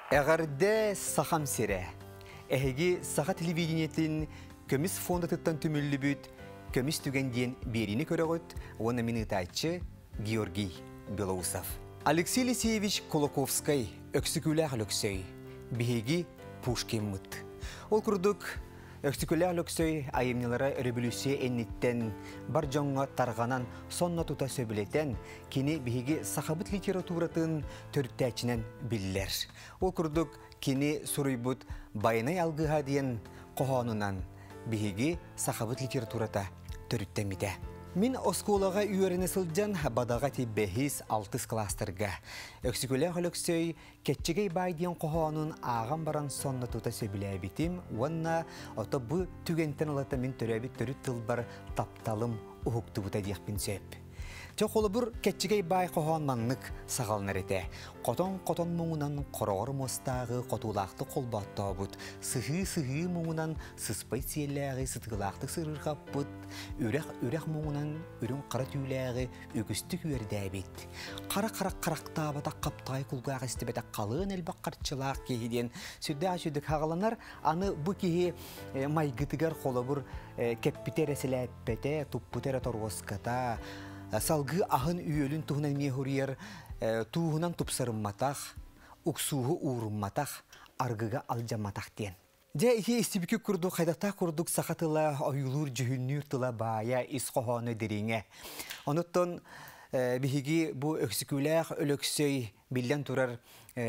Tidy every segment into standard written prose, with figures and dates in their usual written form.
Эгарде сахам сере. Эһиги саха телевидениетин көміс фонда тыттан түмүллү бүт, көміс түгенден берини көрөгөт, оны минытайчы Георгий Белоусов. Алексей Алексеевич Колоковский өксүкүләг löksөй, биһиги Пушкин мыт. Ол курдук өксүкүләг löksөй айымнылары революция энниттен бар жоңга тарганан сонна тута сөбүлетен кини биһиги сахабыт литературатын төрттәчинен биллер. Ол курдук кини суруйбут байнай алгыга диен кохонунан биһиги сахабыт литературата төрттәмите. Мин осколага үйөріне сылжан бадаға тиббехис 6 кластырға. Өксікөлі қолөксөй кетчігей байдиен қоғанын ағам баран сонна тута сөбілі бітім, онна ота бұ түгентен алата min төрәбіт төріт тылбар тапталым ұхықты бұта дейқпін сөп. Чо қолы бұр кетчігей бай қоған маннық сағалынар еті. Қотон мұңынан қорағыр мостағы қотулақты қолбатта бұд. Сығы мұңынан сыспай селләғі сытғылақты сырырға бұд. Үрек мұңынан үрін қара түйләғі үгістік үйерді әбет. Қара-қарақта бата қаптай құлғақ істебеті қалын әлбақ қарчылақ кейден сүдді қағаланар. Аны бұ кейі майгытығар қолы бұр кәппітер әсіләппеті, тұппытер әторғысқата, салгы ахын үйөлін туғынан мехурияр, туғынан тұпсарымматақ, ұқсуғы ұрымматақ, аргыға алжаматақ ден. Де ихе истибікі күрді қайдақта күрдік сақатыла ойылыр жүхіннүр тұла бая исқоғаны дереңе. Оныттан біхігі бұл өксікіләқ өлөксөй білден тұрар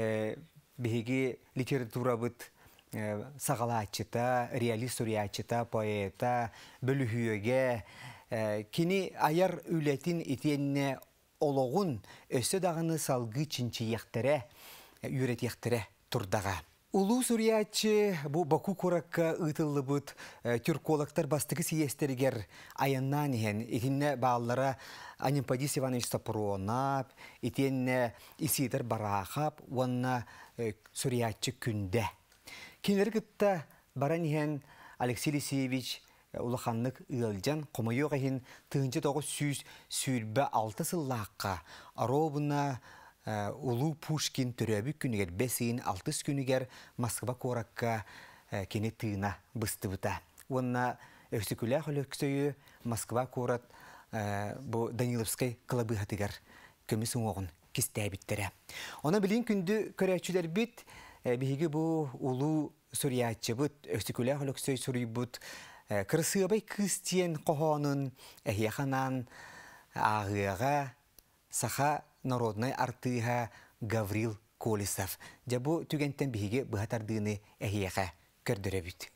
біхігі литература бұд сағалатчыта, реалист уриатчыта, поэта, бөліхүйеге, кини аяр үлетин итенне ологун өсі дағыны салгы чинчияқтыры, үйретияқтыры тұрдаға. Улу суриятчы бұл Баку коракка ұтылы бұд түркологтар бастығы сиестерігер аяннан ехен, икінне бағалара Анимпадис Иванович Сапуронап, итенне исидер барахап, онна суриятчы күнде. Кинер гытта баран ехен Алексей Алексеевич улаханнык ыалжан комойо кайын тыынчы тогу сүйрбе 6 сыллааққа аробына улу Пушкин төрөбүк күнігер 5-6 күнігер Москва коракка кені тыына быстыбыта. Онна өксікілі қолөксөйі Москва корат бұл Даниловскай клабы хатыгар көміс оңоғын кистәбіттері. Она білін күнді көрәтшілер біт, бігі бұл улу суриятчы бұд, өксікілі қолөксөй сури бұд, кырсыбай кыстиен қоғанын әхияханан ағыға саха народной артыға Гаврил Колесов. Жабу түгенттен бігі бұғатардығыны әхияға көрдірі бүт.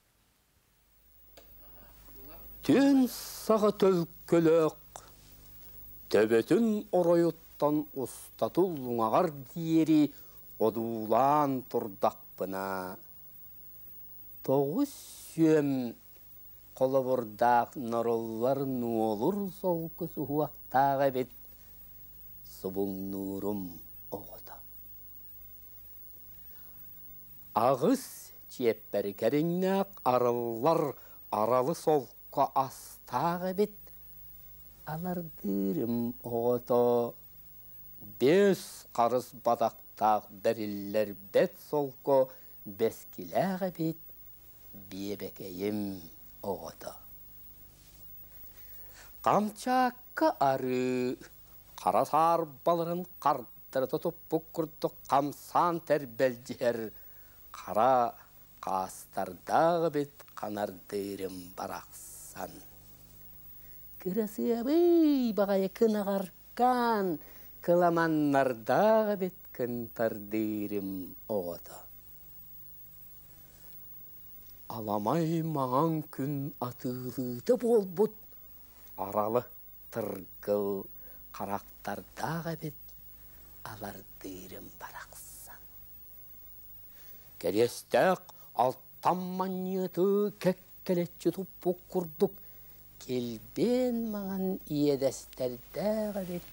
Тен саға төлкөлөк, төбетін орайыттан ұстатулуңағар диери одулан тұрдақпына. Тоғыз сүйем қолабырдақ нароллар нуолур солқы суғақтаға бет сұбың нұрым оғыда. Ағыз чеппәрі кәріңнәк арыллар аралы солқы астаға бет алардырым оғыда. 5 қарыз бадақтақ дәрілер бет солқы бескіләға бет бебекейім оғыда. Қамчаққа ары қарасар балырын қардыры тұтып бұқырды қамсан тәрбәлдер қара қастардағы бет қанардырым барақсан. Кірасы абый бағайы кынағарқан кыламаннардағы бет кынтардырым оғыда. Аламай маған күн атылыды бол бұд, аралы тұргыл қарақтардағы бет алардырым барақсан. Керестәк алттан манеты кәккелетші тұппы құрдық, келбен маған иедестердәгі бет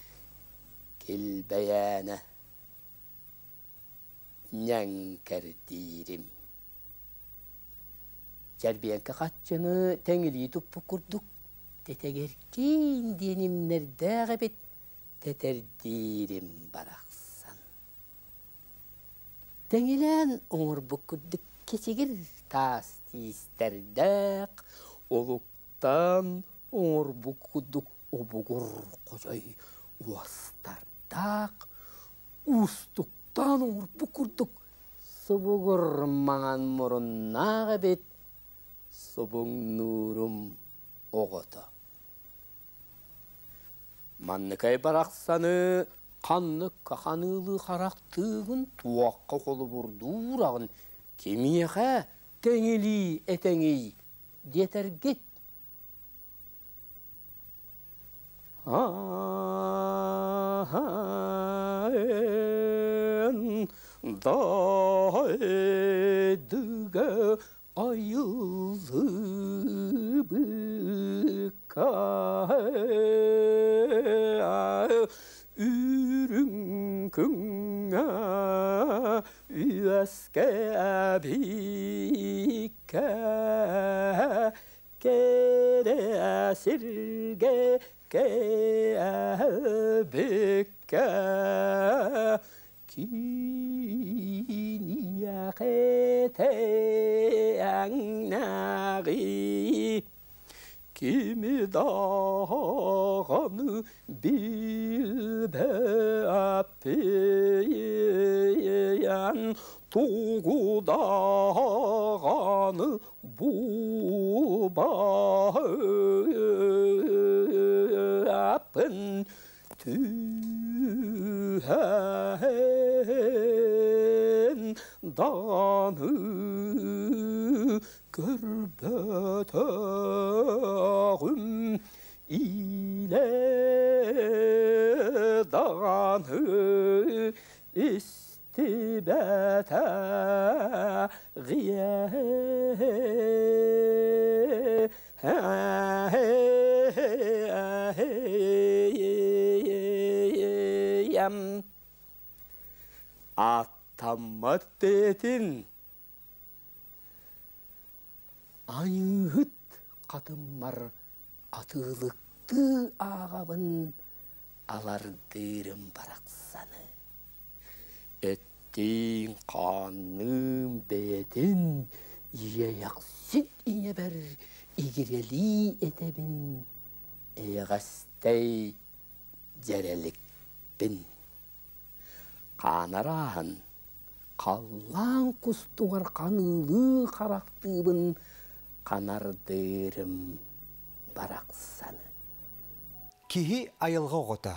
келбәяны нәңкәрдерім. Жәрбиянка қатшыны тәңілі тұппы құрдық, тетегеркен денімнердәгі бет тетердерім барақсан. Теңелен оңыр бүкірдік кесегір тас тиістердәк, олықтан оңыр бүкірдік обығыр қожай уастардақ, ұстықтан оңыр бүкірдік собығыр маған мұрыннаға бет, собың нұрым оғыты. Манныкай барақсаны қанны қақанылы қарақтығын туаққа қолы бұрдурағын кемияға тәңелі әтәңей детергет. Дайдыға айылы үрің күңә үйәске әбікә кәді әсірге кәбікә кінияқеті әңнәғи Kimi dağını bilbepen, Tuğu dağını bulbepen, Tühen dağını Körbetağım ile dağını istibete giyem Atamat dedin Ayıhıt kadınlar atılıktı ağabın alardırım baraksanı. Ettin kanım bedin yiyaksit ineber igireli etebin eğastey cerelik bin. Kanarahan kallan kustuğar kanılı karaktığın kanardırım baraksanı. Kihi ayılға оғыта.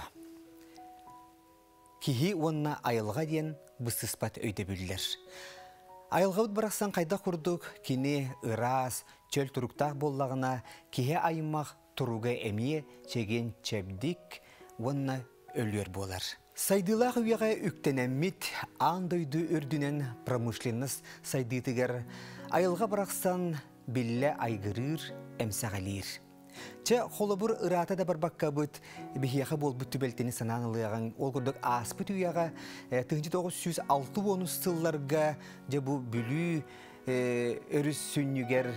Kihi онна ayılға ден бұстыспат өйді білдер. Ayılға өт барақсан қайда құрдық, кені ырас, чөл тұрықтақ боллағына, кихи айымақ тұруға әмие чеген чәбдік онна өлер болар. Сайдылақ үйеға үктенәммет аңдойды үрдінен промышленность сайдытығыр, айылға барақсан білі айғырыр, әмсағалер. Че қолыбыр ырата да бар баққа бұд, бігияға бол бұтты бәлтені санаңылығын, ол күрдік аспыт үйеға 1906 стылларға же бұл бүлі өріс сүннігер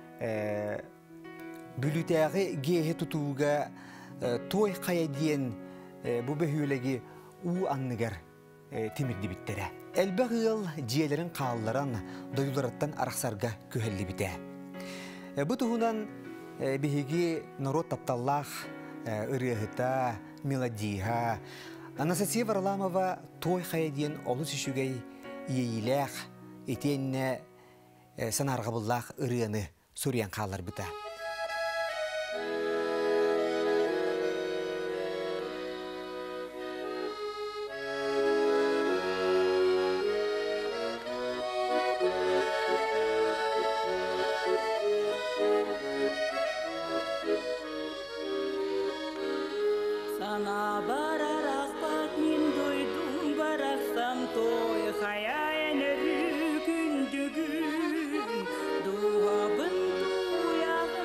бүлітәғі гейе тұтуға той қая дейін бұл бөхілігі у анныгар темірді біттері. Әлбі ғыл жиелерін қалыларан дойылараттан арақсарға көхелі біті. Бұл тұғынан бігеге народ тапталлақ, ұрығыта, мелодиға. Анастасия Варламова той қая дейін олыс үшігей иейләқ, етенне санарға бұллақ ұрығыны сұриян қалар біті. Дуабын туяға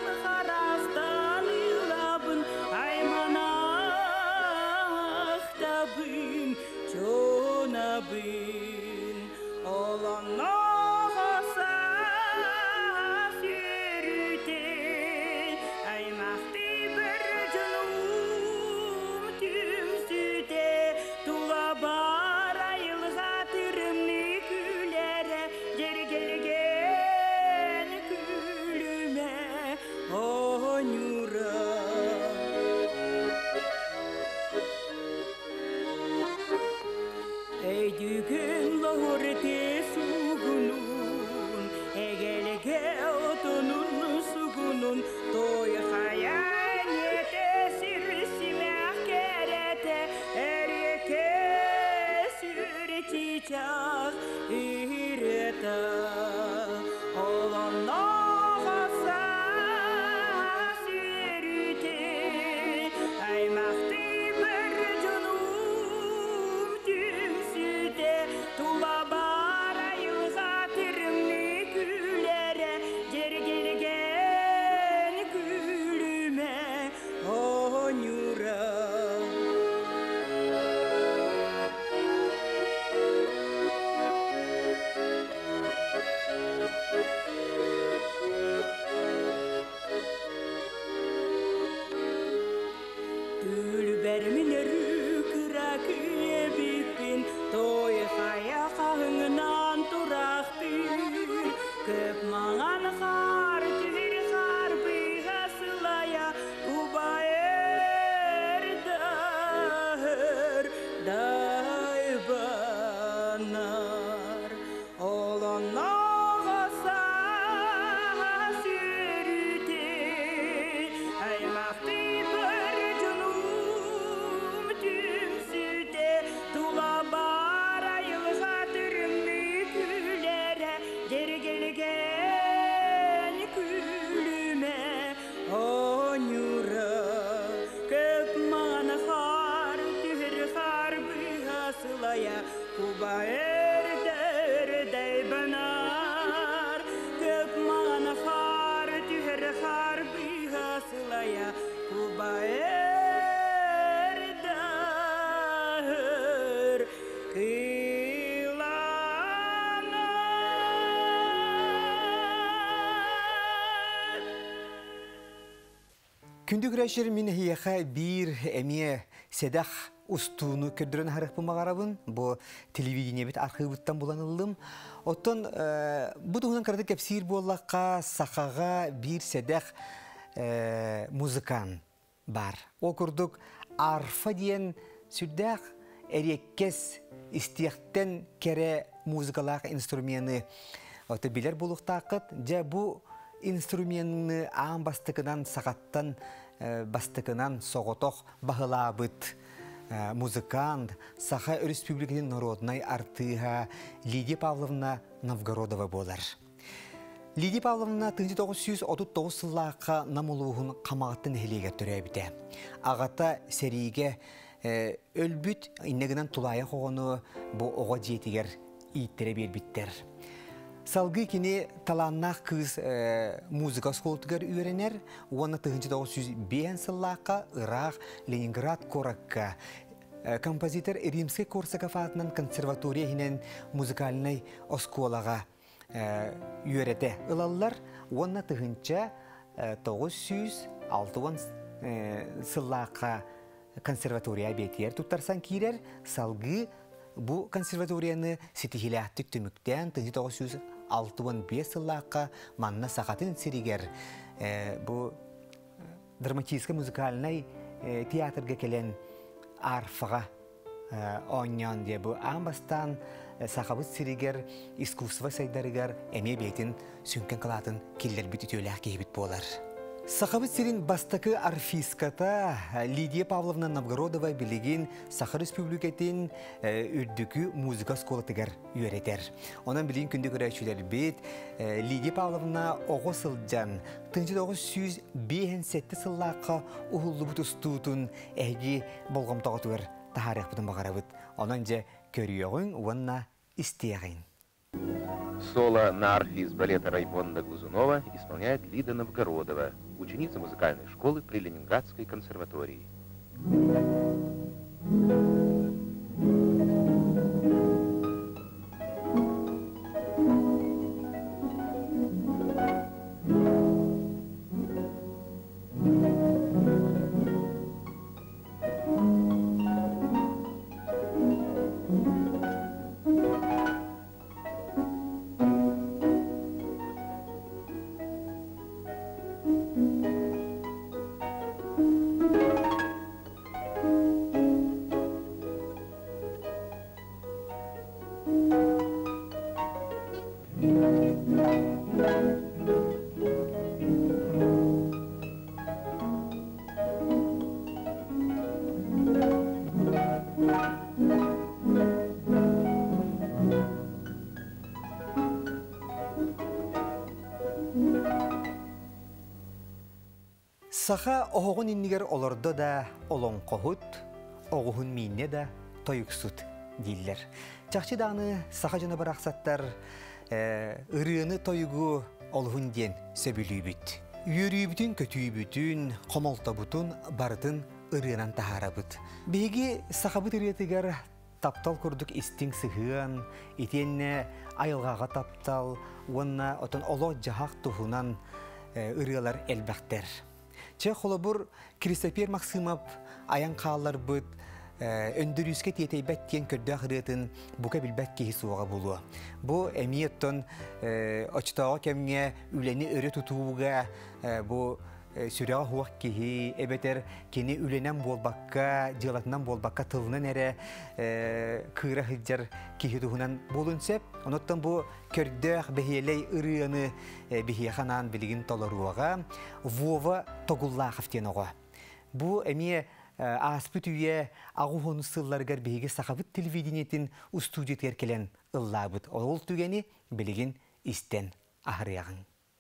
Köp mağan xar, tühür xar, bıyğa sılaya, kuba erdahır, daybanar. Olan ağasa sürüte, aymakti bir cunum tümsüte, tula bara yıl hatırımlı külere, geri gelgen külüme onyura. Köp mağana xar, tühür xar, bıyğa sılaya, kuba erder daybanar. Köp mağana xar, tühür xar, bıyğa sılaya, kuba erdahır kıylanar. Күнді күрәшер мен хияқа бір әме седақ ұстуыны көрдірін харықпы мағарабын. Бұл телевидение бет архивыттан боланылым. Оттан бұл тұғынан қарады кәпсир болаққа сақаға бір седақ музыкан бар. Ол күрдік арфа дейін сүрдәқ әреккес істияқтен кәрі музыкалақ инструменты. Оты білер болуқтақыт, жа бұл инструментны аң бастықынан сағаттан бастықынан соғытоқ бағылабыт музыкант Саха Республикатын народнай артыға Лидия Павловна Новгородова болар. Лидия Павловна 1939 сыллаққа намылуғын қамағаттың хелеге түрәбіде. Ағата сериге өлбіт иннегінен тулайы қоғыны бұл оға жетігер иттері бербіттер. Салгы кені таланнақ кыз музыка сколтығар үйренер, оны 1905 сыллаққа Ирақ, Ленинград коракка. Композитор Римский Корсаков атынан консерваторияхінен музыкальный осколаға үйреті. Илалар, оны 1906 сыллаққа консерватория бетер тұттарсан кейрер, салгы бұл консерваторияны сетихиләттік түміктен 1965 сыллаққа манна сақатын сиригер. Бұл драматический музыкальный театрға келен арфаға ойнан де бұл амбастан сақабыт сиригер искусство сайдарыгар әме бейтін сүнкен қылатын келдер бүт өтеуләқ кейбіт болар. Сақабыт сирин бастықы арфиската Лидия Павловна Новгородова билеген Саха Республикатын үрдікі музыка сколатыгар үйретер. Онан білген күнді көрәшілер бет Лидия Павловна оғы сылджан 1907 сыллаққа ұғылы бұт ұстуытын әйге болғамтағытығыр тахарық бұтын бағарабыт. Онан же көріоғын уанна істеғын. Соло на арфе из балета Раймонда Глазунова исполняет Лида Новгородова, ученица музыкальной школы при Ленинградской консерватории. Саха оғын иннигер оларда да олон қоғыт, оғын минне да тойықсут дейлер. Чақчы дағыны саха жана бар ақсаттар ұрыны тойығы олғын ден сөбілі бүт. Үйірі бүтін, көтүй бүтін, қомалта бүтін, бардың ұрынан тахара бүт. Беге саха бұт үретігер таптал көрдік істің сығын, етенне айылғаға таптал, онна отын оло жағақ тұхынан ұрылар әлбәқтер. Че холобур Кристопер Максимов аян қалар бұд, öndürüske tiyeteybat diyen kördü ahırıtın buka bilbak kehi soğa bulu. Bu emiyetten açtağı kemge üleni öre tutuğuga bu sürağı huak kehi ebeter keni ülenen bolbakka, cılatından bolbakka tılına nere kıra hıccar kehi duhunan bolunsep. Onottan bu kördü behiyeley ırıyanı behiyekanan biligin tolaruaga vova togulla haftiyen oğa. Bu emiye aspıt üye ağı honu sıllargar behige sakabıt televidiniyetin ustudiyet erkelen ıllabıt. Oğul tügeni biligin isten ahırıyağın.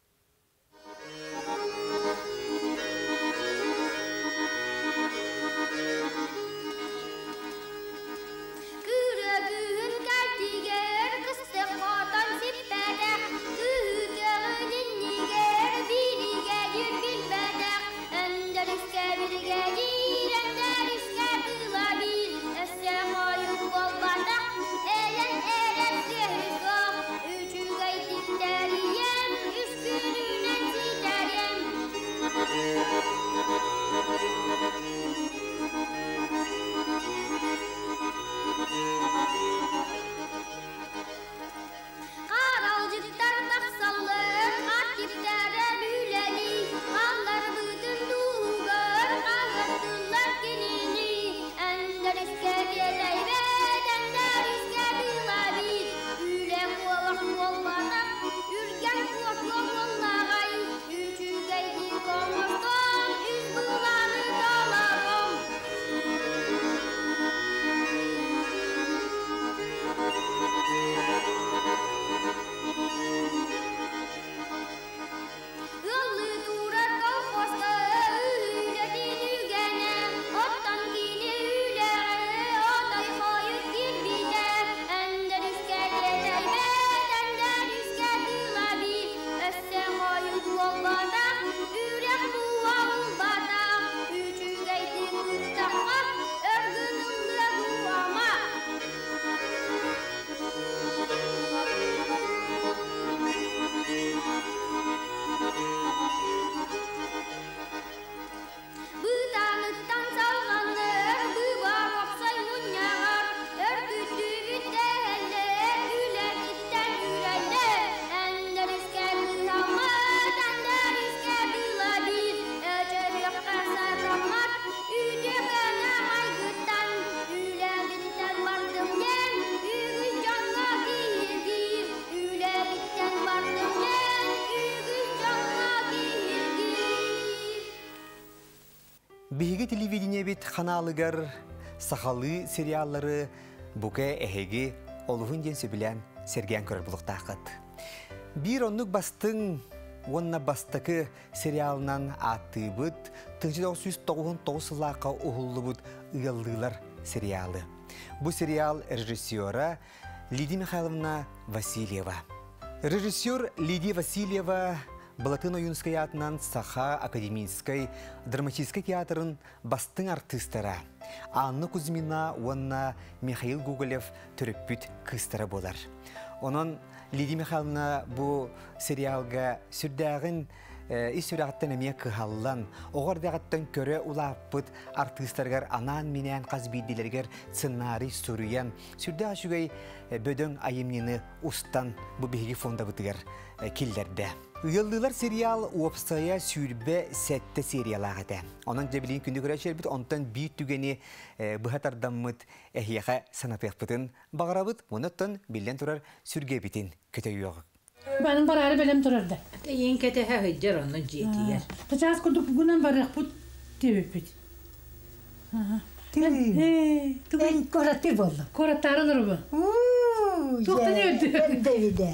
Bihige televidiniye bit kanalıgar sahalı serialları buke ehegi oluhun jensi bilen sergen körür buluktaqıt. Bir onluk bastın onna bastakı serialından attıbıt 1999 yıllıqa uhullubu't ıyaldılar serialı. Bu serial rejissiyora Lidiya Mikhailovna Vasilyeva. Rejissyor Lidiya Vasilyeva Балатын ойынскай атынан Саха Академийской драматической театрын бастың артистара. Анна Кузьмина, онна Михаил Гоголев түріппіт кыстара болар. Онын Лидия Михайловна бұл сериалға сүрдәғін Исүрәғіттен әме кығаллан, оғырдағыттан көрі ұлаппыт артистарғар анан менен қазбейділергер сценарий сүріян. Сүрді ашуғай бөдің айымнені ұстан бұл бейгі фонда бұтығар келдерді. Uyaldılar serial uapsaya sürbe sette serialağıda. Onun cebilin kündü görüşer bit ondan büyük tügeni bıhatardamıt ehyağa sanat yapıtın bağırabıt ondan bilden turar sürge bitin kötü yok. Benim bararı belem turardı. Yen kötü hıcır onun ciddiyer. Taçaz kurduk bugünden barık bu tebepit. En koratı oldu. Koratlar olur bu. Tuğda ne öldü? Devide.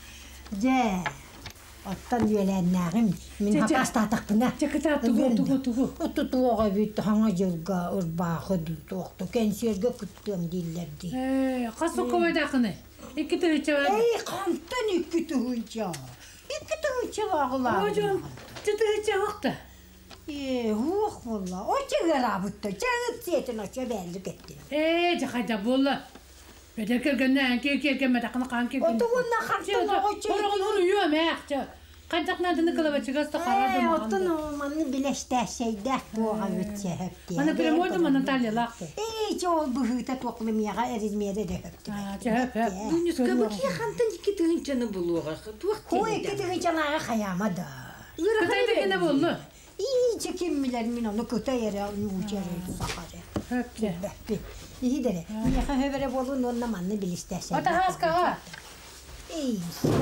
Отtan üyelenlerim min hapasta buna. Çakıta tuğu. Tuğu bitti hangi yılga urbahı tuğdu. Kensiyorga kuttum dillerdi. Kaçı kovaydakını? İki tühüçe var. Kantan iki tühüçe. İki tühüçe var. Hocam, tühüçe yoktu. Yok valla. O çever abutta. Çever siyetin aşağı belli gitti. Çakayda bolla. Bedel kelgenden kelgeme takını kan kelgen. O tuğunla kantan o çever. Onu uyuyor mekçe. Кайдакнадыны кылабачыга стахарады маған. Оттон манны билештәшәйдәк буга үтсә хөптә. Мана прямойды мана талилақты. Жол быһыта тоқлымыяға әрізмері де хөптә. Дүнүскә бу ки хантын ики тыгынчаны булуга. Ой, кетеге жалага хаямада. Кытайдагene болду. İyice kimmiler min onu kötü yere uçarı sakare. Höpçe. Bäppi. İyi dere. Miyaka hövere bolun onna manны bilistəsən. Ata haskağa. İyi.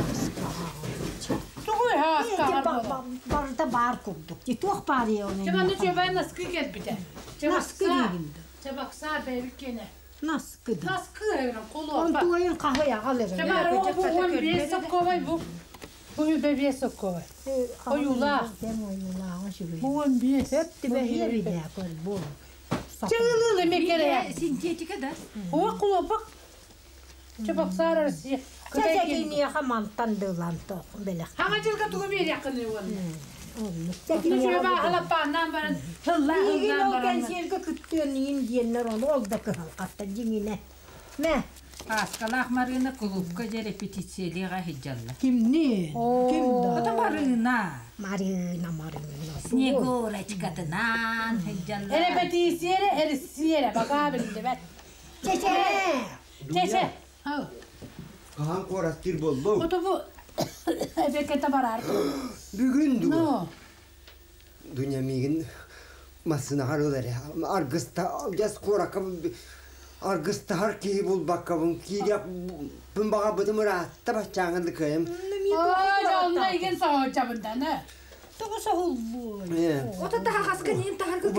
Tuğuy haskağa. Barda bar kurduk. Tuh bari onu. Çabanı çöben naskı gel bir de. Naskı dedim. Çabaksa beylik gene. Naskı da. Naskı evren kolu On bak. tuğayın kahveye alırım. Çabar o bu on bir sokkovay bu. Bu bebeğe sokkovay. Oyula. Ben oyula. Bu on bir. Höpti be hiye bir de kol bu. Çığlılı mekere. Sintetika da. O kolu bak. Çabaksa arası. Çekini yakamanttan dılan toq belek. Hangacılga tuğu bir yakını onu. Olmuş. Çekini şöyle halapağından bana hılla İyi hıllan o bana. gençlerge küttüğün yiyin diyenler onu ol da kıhal katta cingine. Ne? Аскалах Марина клубка же репетициялыга хиджалла. Kimni? Ата Марина. Marina. Снегурочкатынан хиджалла. Repetisiye, erisiye. Bak abi şimdi ben. Çeçe. Çeçe. Ha. Kahan korattir bollu. O da bu. Efekete barar. Bugün du. No. Dünya migin masına harolar. Argısta jas korakam. Argısta har ki bul bakkabın ki yap bun baga bıdım rahatta bahçağındı kayım. Ay canına ilgin sağ çabında ne? Toğusa hullu. Ota daha haskanin tahargı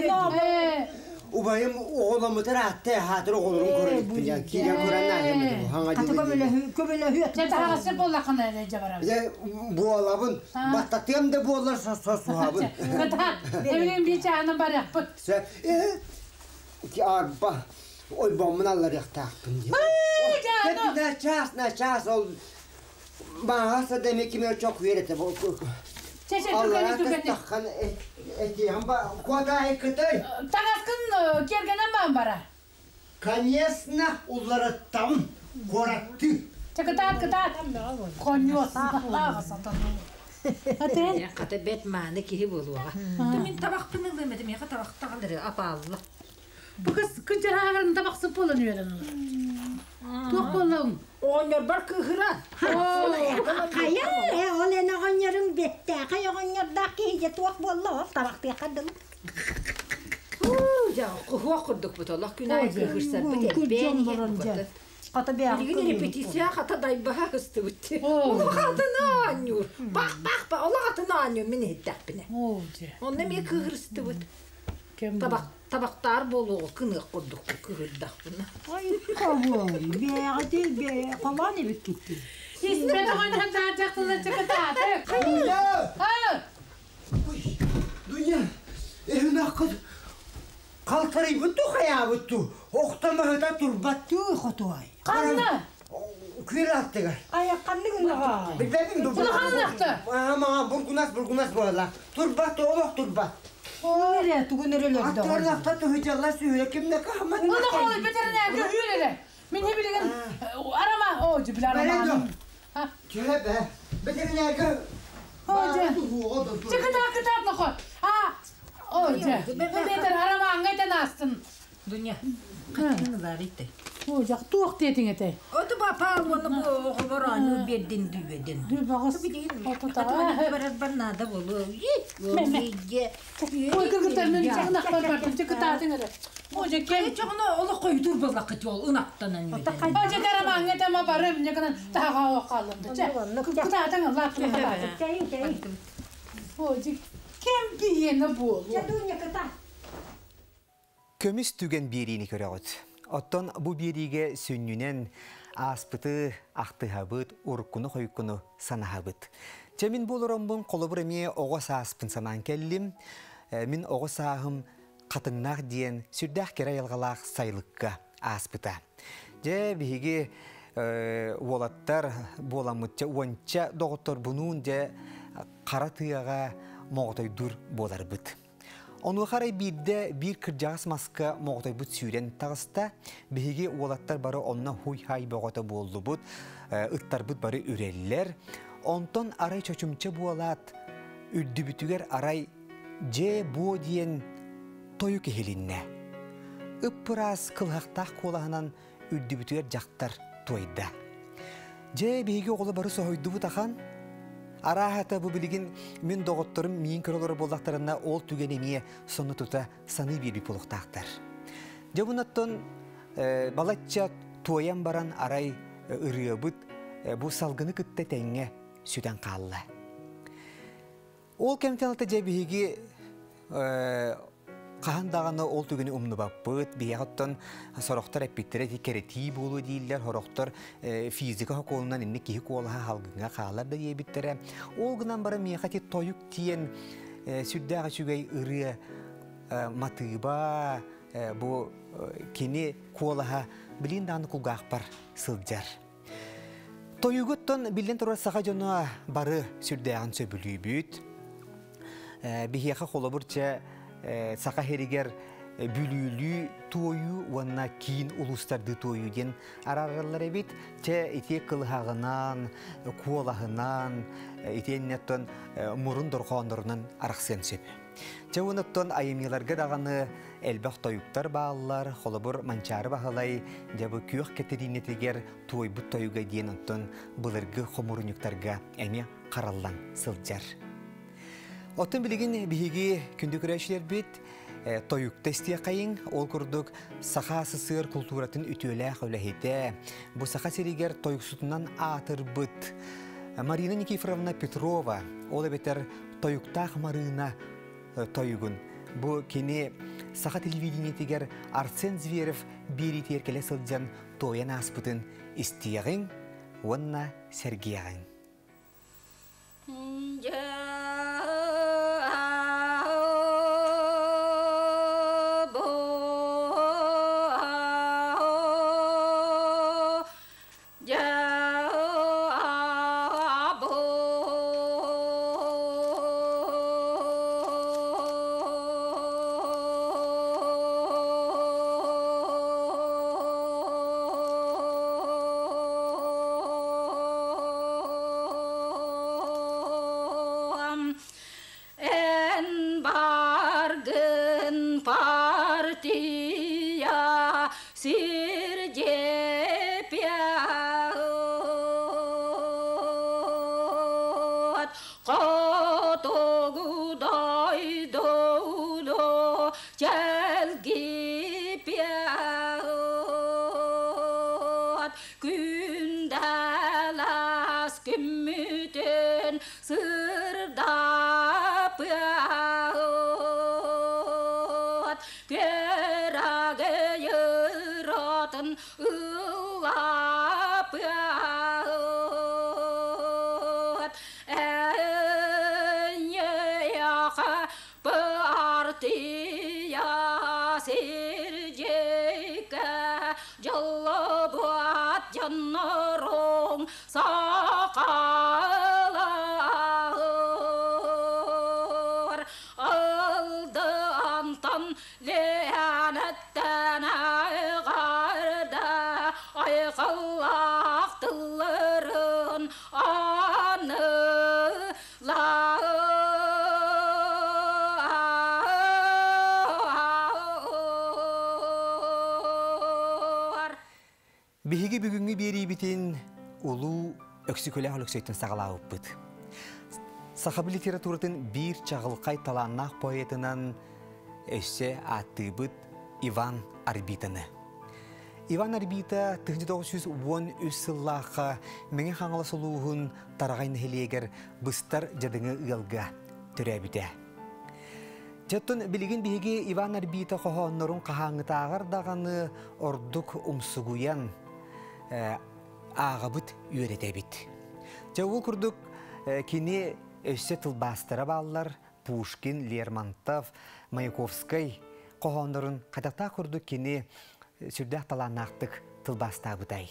Ubayım oğlamı da rahatta hatır oğlurum korup ya ki yap koran nayım bu hanga Katı kömele hüyet. Çete hangası bollakına ne cevara? Ya bu alabın battatıyorum da bu oğlar suhabın. Kıtar. Evinin bir çağının var ya. Pıt. Sen ki arba oy bombun allar yaktaktım diyor. Canım. Ne ças ol. Bağırsa demek ki ben çok verete bu. Çeşe Allah'a tükeni. takkan etiyem ba koda ekatay. Tanaskın kergenen ben bara. Конечно, улара там korattı. Kıtat. Konyos. Satan. Hadi. Ya kata Batman'da ki buluğa. Demin tabak pınırlamadım ya tabak tağları apallı. Bu kız kıncar havarın tabak sıp olan üyeden olur. Tuğ bolum. Onlar bar kıhıra. Kaya olen oğanyarın bette. Kaya oğanyardaki hiye tuğak bollu. Tabak diye kadın. Ya kuhua kurduk bu tolak günah kıhırsa. Ben yedim. Katı bir Bilgin repetisiya kata daybaha hıstı bitti. Onu katını anıyor. Bak. Onu katını anıyor. Mini hittak bine. Onunla bir kıhırstı bitti. Tabaktar bolu kını kurduk kıhırdak buna. Ay kavun. Be kavan evik gitti. İsmet oynayan dağcaklılar çıkıtat. Dünya evine akıl. Kalkarı bütü kaya bütü. Oktama hıda turbat. Tuğ kotuay. Kanlı. Kırattı gar. Ayakkanlı gülüğü. Bilmem dur. Bunu kanlı yaptı. Ama burgunas valla. Turbat oğlak turbat. Nereye tuğu nerelerde? Atlarlakta tuhicallar söyle kimde kahmet. Bunu koy veteriner hüyleri. Min ne bileyim arama o cibili arama. Köle be. Veteriner gö. Hoca. Çıkıtat mı koy? Ha. Hoca. Veter arama angayten astın. Dünya. Katını zarite. Hoca tuğ dedin ete. Otu bapa onu bu oğulları bedin düvedin. Dur bakız. Berat bernada bolu. Koy kırgıtlarının içine naklar çıkıtatın ete. Hoca kem. Çoğuna ola koy dur bazak yol ınaktan anne. Hoca arama angayten ma barım ne kadar daha o kalındı. Çıkıtatın Allah Hoca kem diyene bu. Kömüs tügen birini köreğit. Otton bu biriге sünnünen aspıtı, aktıhabıt, urkunu koykunu sanahabıt. Cemin bulurumun kolubur emiye oğuz aspın sanan kellim. Min oğuz ahım katınnak diyen sürdək kere yalgalaq saylıkka aspıta. Ce bihigi volattar bolamıtça uança doğuttor bunun ce kara tıyağa moğtoy dur bolarbıt. Onu qaray bir kırcağız maska moğtoy but süren tağısta bihigi volattar barı onna huy hay boğota boldu but ıttar but barı üreller. Onton aray çöçümçe bualat, üddübütüger aray je bu diyen toyuk ehilinne. Ippiras kılhaktaq kolahınan üddübütüger jaktar toyda. Je beygi oğlu barı sohoydu bu takan, arahata bu biligin min doğutturum min kırılır bollaklarına ol tügenemiye sonu tuta sanı bir bipoluktaqtar. Je bunatton balatça toyan baran aray ırıyabıt bu salgını kıtta tenge süten kalla. Ol kemtenalta je beygi Qahan dağına ol tügeni umnu bappıt, beyaqattan soroktar epittere kereti bolu değiller, horoktar fizika hakolundan inni kihi kolaha halgına qalar da yebittere. Ol gınan bara miyaqati toyuk tiyen süddağı sügey ırıya matıba bu kini kolaha bilin dağını kulgaqpar sılcar. Toyuguttan bilin turar sağa jona barı süddağın söbülüy büyüt. Bihiyaqa kolaburca Saka heriger bülülü toyu wana kiin ulustardı toyu den ararlar ebit te ite kılhağınan kuolahınan ite netton murun dorqonlarından araqsen sep. Çavunatton ayımyılarga dağını elbaq toyuktar bağlılar, holabur mançarı bağılay, jabı kүйөх keterinetiger toy bu toyuga diyen onton bılırgı homurunuktarga emi qarallan sılcar. Otun biligin bihigi kündük rəşlər bit, toyuk testiye kayın, ol kurduk sağa sısır kulturatın ütüyle öləhide. Bu sağa seriger toyuk sütünden atır bit. Marina Nikiforovna Petrova, ola beter toyuktağ marina toyugun. Bu kini sağa televidiniyetiger Arsen Zverev biri terkele sılcan toyan aspıtın istiyeğin, vanna sergiyeğin. Bihigi bugünkü biri bitin ulu öksüküle oluksetin sağlağıp bit. Sahabı literaturatın bir çağılqay talanaq poetinan össe attığı bit Ivan Arbitany. Ivan Arbita 1913 yıllaqa meni hangala soluğun tarağayın heleger bıstar jadıngı ılga türebide. Jattun biligin bihigi Ivan Arbita qohonnorun qahangıtağır dağını orduk umsuguyan ağabıt üretebit. Javul kurduk kini össe tılbastara bağlar, Pushkin, Lermontov, Mayakovskay qohonnorun qadaqta kurduk kini sürdaq talanaqtık tılbastabıday.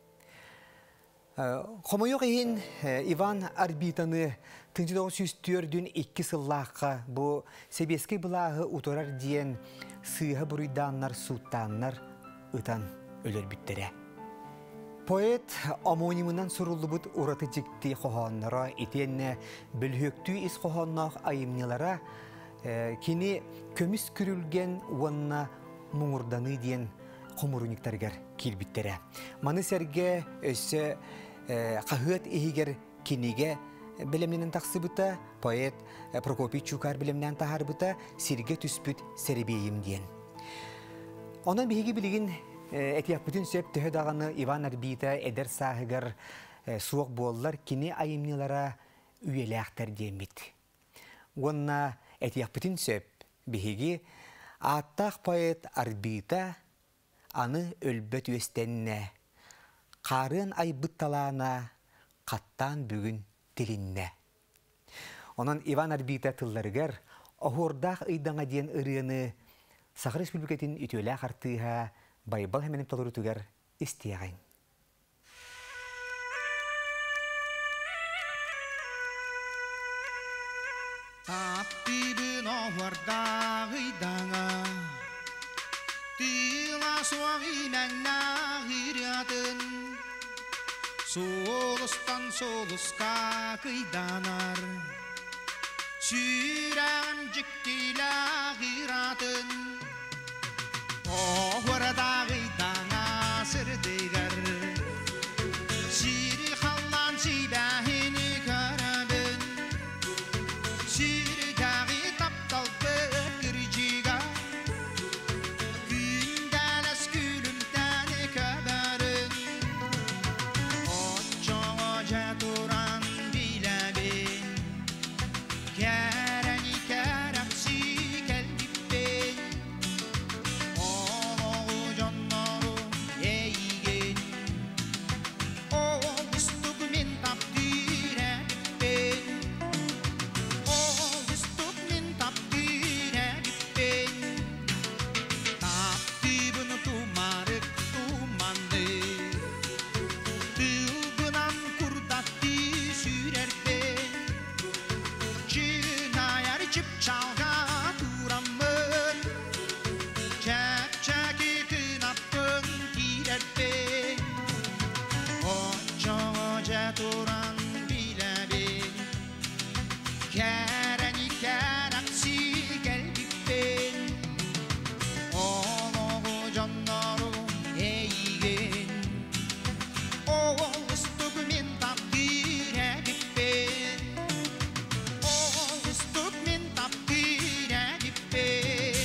Qomoyoq ehin Ivan Arbitany 1904'ün 2 yıllaqa bu Sebeski bulağı utorar diyen sığha buruydanlar, sultanlar ıtan ölür bittere. Поэт омонимынан суруллубут ураты жикти хохоннара итенне бүлхөктүү ис хохоннах айымнылара кини көміс күрүлген уанна муңурданы диен комуруниктаргар килбиттере. Маны серге өссө кахыт ихигер киниге билемнен тақсыбыта, поэт Прокопий Чукар билемнен тахарбыта сирге түспүт серебейим диен. Онан биһиги билигин этияк бүтүн сөп төһөдаганы Иван Арбита эдер саһыгар суок боллар кини айымнылара үйелэхтер диемит. Уонна этияк бүтүн сөп биһиги аттах поэт Арбита аны өлбөт үестенне карын айбыт талаана каттан бүгүн тилинне. Онан Иван Арбита тылларыгар охордах ыйдаңа диен ырыаны Сахар Республикатын үтөлә хартыха байбал хәменеп толыры түгәр истиягайн. Таптибын охордах ыйдаңа тила суагинаңна хирятын солыстан солыска кыйданар Sürän jiktila giratın Oğurda gıydana sırdıgar Siri hallan sibahini karabın Siri dağı taptal bekirciga Gündeles gülümden kabarın Oçoğaca duran bilebin Kereni kerapsi kelbipten Oğlu canları eğin Oğul istuk min tapdire bippen Oğul istuk min tapdire bippen Tapdibını tumarık tumandı Tılgınan kurdatti sürerpen Çınayar çıp çalga duramın Çek kınapın girerpen Oçoğaca duran bilebin Kereni keraksi gelbippen Oğlu canları eğin Oğul ıstık min takdire bippen Oğul ıstık min takdire bippen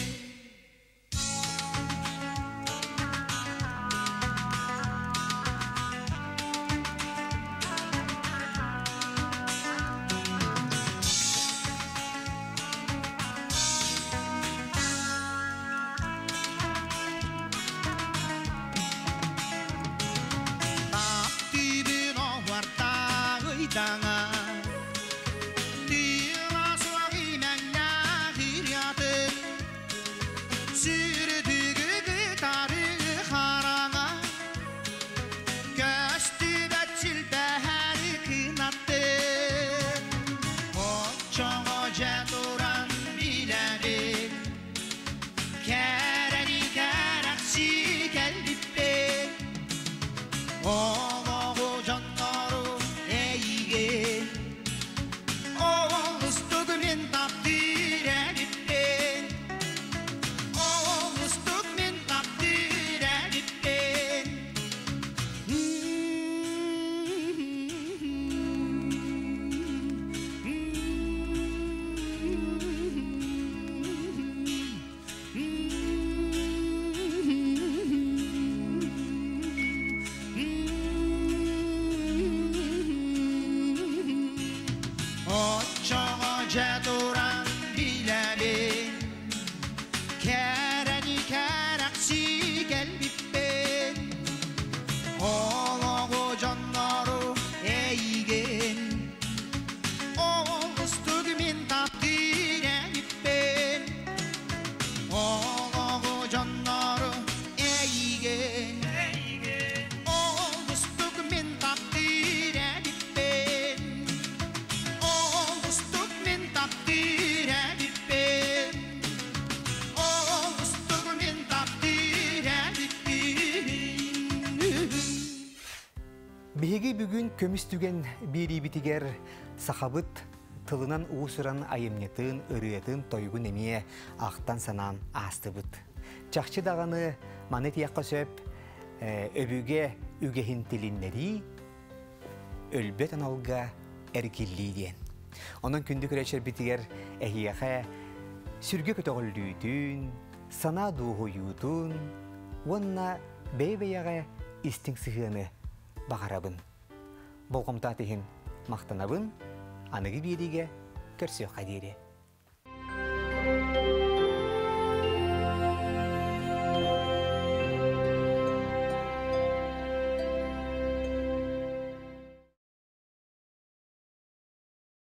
Көмістүген бери битигер сахабыт тылынан уусыран айымнетын, ырыатын тойгун эмие ақтан санан астыбыт. Чақчы дағаны маны тияққа сөп, өбүге үгехин тилиннери өлбет аналга әркеллейден. Онан күнді күрәчер битигер әхияға сүрге көтөғілдүйдін, сана дуғойудын, онна бәй-бәйяға истің сығыны бағарабын. Болғымта теген мақтанабын, анығы береге көрсеу қадері.